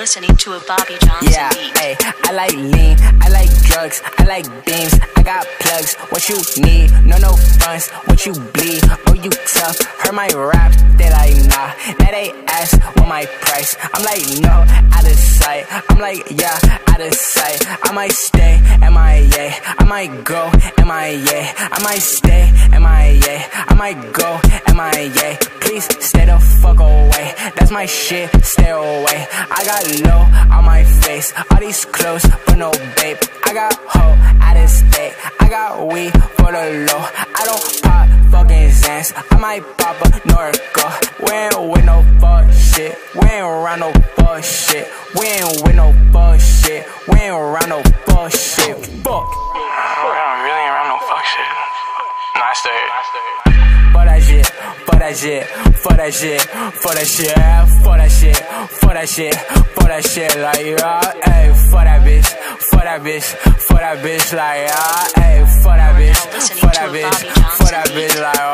listening to a Bobby Johnson beat. Ayy, I like lean, I like drugs, I like beams, I got plugs, what you need, no funds, what you bleed, oh you tough, heard my raps, they like nah, now they ask what my price, I'm like no, out of sight, I'm like yeah, out of sight, I might stay, MIA, I might go, MIA, I might stay, MIA, I might go, MIA, please stay the fuck away, that's my shit, stay away, I got low on my face, all these clothes, but no babe, I got hoe out of state, I got weed for the low, I don't pop fucking Zans, I might pop a Norco, we ain't with no bullshit, we ain't around no bullshit, we ain't with no bullshit, we ain't around no bullshit, fuck. I really ain't around no fuck shit. Nah, I stay. For that shit, for that shit, for that shit, for that shit, for that shit, for that shit, for that shit, like yeah, ayy, for that bitch, for that bitch, for that bitch, like yeah, ayy, for that bitch, for that bitch, for that bitch, like